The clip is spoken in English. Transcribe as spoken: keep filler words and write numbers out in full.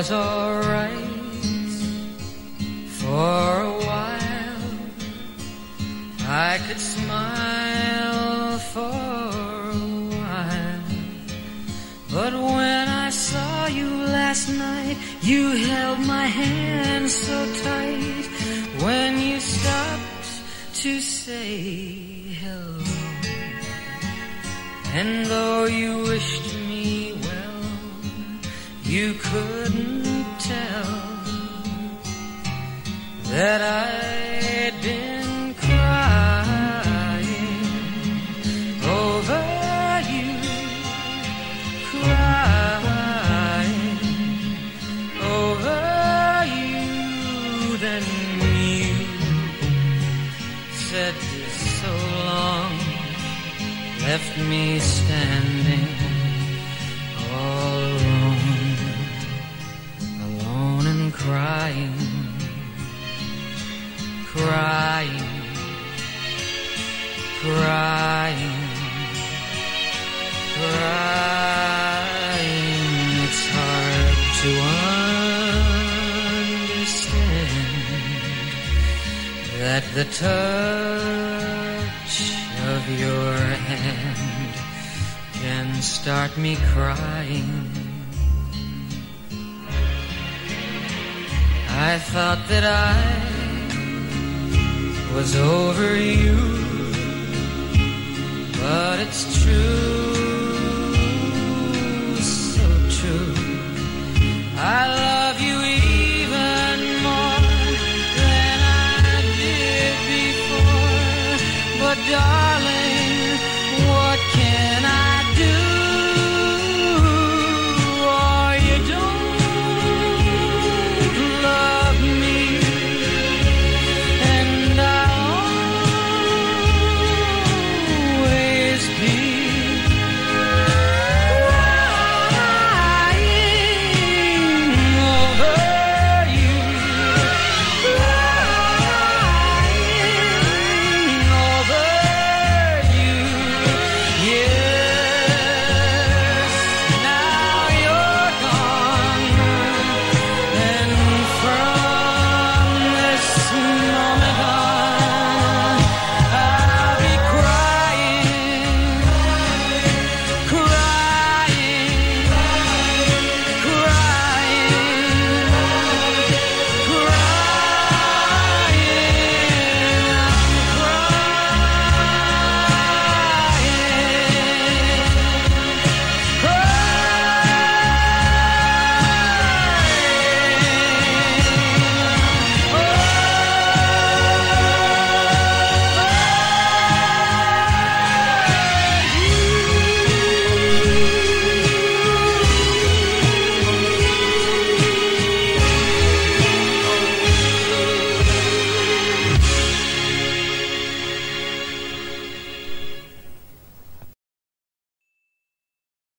was alright for a while. I could smile for a while, but when I saw you last night, you held my hand so tight. When you stopped to say hello, and though you wished me well, you couldn't tell that I'd been crying over you, crying over you. Then you said so long, left me standing all alone, alone and crying, crying, crying, crying. It's hard to understand that the touch of your hand can start me crying. I thought that I was over you, but it's true, so true. I love you even more than I did before, but darling,